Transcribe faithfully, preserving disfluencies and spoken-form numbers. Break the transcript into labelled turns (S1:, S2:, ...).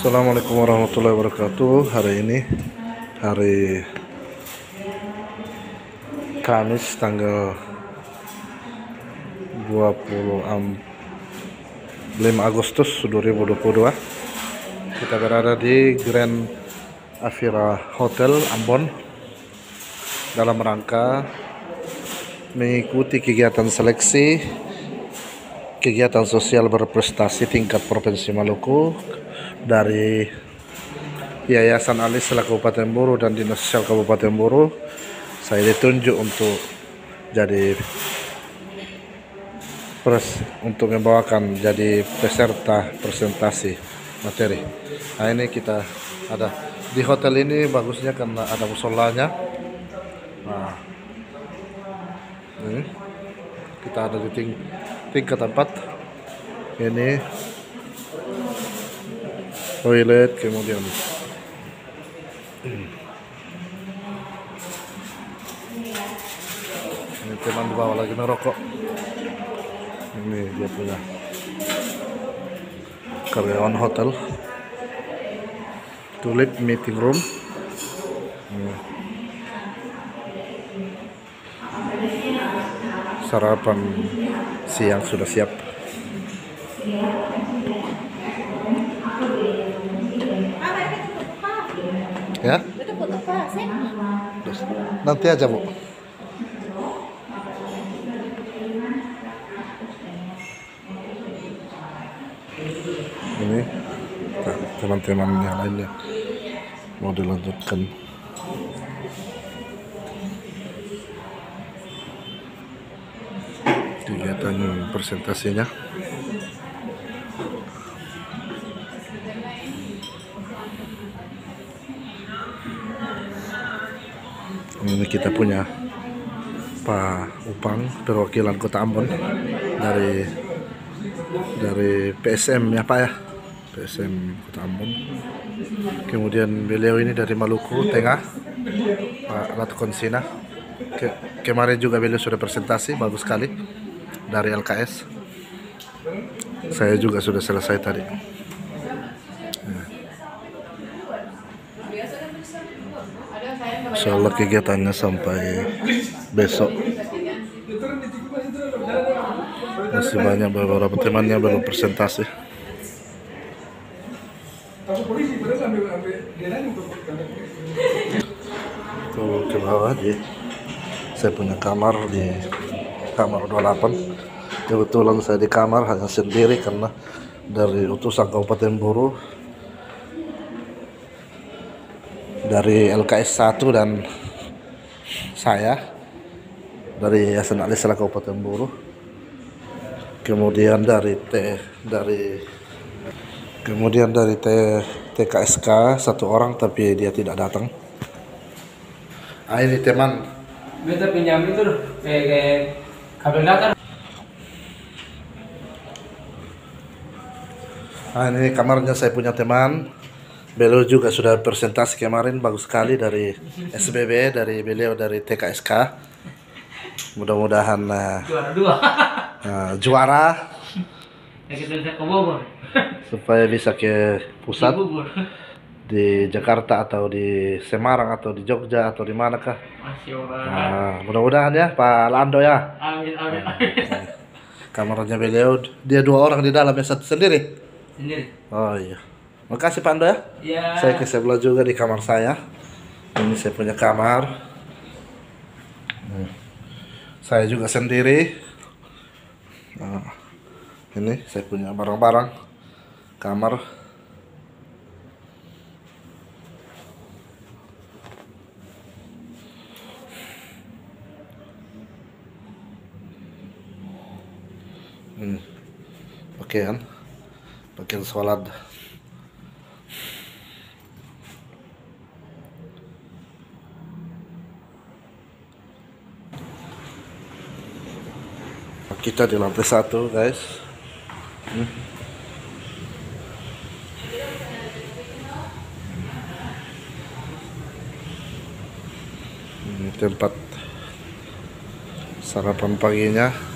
S1: Assalamualaikum warahmatullahi wabarakatuh. Hari ini hari Kamis tanggal dua puluh lima Agustus dua ribu dua puluh dua. Kita berada di Grand Avira Hotel Ambon dalam rangka mengikuti kegiatan seleksi kegiatan sosial berprestasi tingkat Provinsi Maluku dari Yayasan Al-Islah Kabupaten Buru dan Dinas Sosial Kabupaten Buru. Saya ditunjuk untuk jadi pres untuk membawakan jadi peserta presentasi materi. Nah, ini kita ada di hotel ini, bagusnya karena ada musolanya. Nah, ini kita ada di ting tingkat empat. Ini toilet, kemudian hmm. ini teman di bawah lagi merokok. Ini dia punya karyawan hotel. Tulip meeting room. Hmm. Sarapan siang sudah siap. Ya? Nanti aja, Bu. Ini teman-teman yang lainnya mau dilanjutkan. Kegiatan presentasinya. Ini kita punya Pak Upang, perwakilan Kota Ambon dari dari P S M ya Pak ya, P S M Kota Ambon. Kemudian beliau ini dari Maluku Tengah, Pak Latkonsina. Ke kemarin juga beliau sudah presentasi, bagus sekali, dari L K S. Saya juga sudah selesai tadi. Insya Allah kegiatannya sampai besok. Masih banyak beberapa temannya belum presentasi. Tuh ke bawah di saya punya kamar di kamar dua puluh delapan. Kebetulan saya di kamar hanya sendiri karena dari utusan Kabupaten Buru, dari L K S satu dan saya dari Yayasan Al-Islah Kabupaten Buru. Kemudian dari T dari kemudian dari T T K S K satu orang tapi dia tidak datang. Ah, ini teman.
S2: Minta pinjam itu kayak kabel data.
S1: Ah, ini kamarnya saya punya teman. Beliau juga sudah presentasi kemarin, bagus sekali, dari S B B, dari beliau dari T K S K. Mudah-mudahan uh,
S2: Juara dua.
S1: uh, juara
S2: Ya, kita bisa ke Bogor.
S1: supaya bisa ke pusat
S2: Di Bogor.
S1: di Jakarta atau di Semarang atau di Jogja atau di manakah.
S2: Masya Allah.
S1: Nah, mudah-mudahan ya Pak Lando ya.
S2: Amin, amin,
S1: Nah,
S2: amin.
S1: kamarnya beliau, dia dua orang di dalam, yang satu sendiri.
S2: Sendiri.
S1: Oh iya. Makasih Pak Ando ya.
S2: Ya.
S1: Saya ke sebelah juga di kamar saya. Ini saya punya kamar. Hmm. Saya juga sendiri. Nah, ini saya punya barang-barang kamar. Hmm. Pakaian, pakaian sholat. Kita di lantai satu, guys. Hmm. Ini tempat sarapan paginya.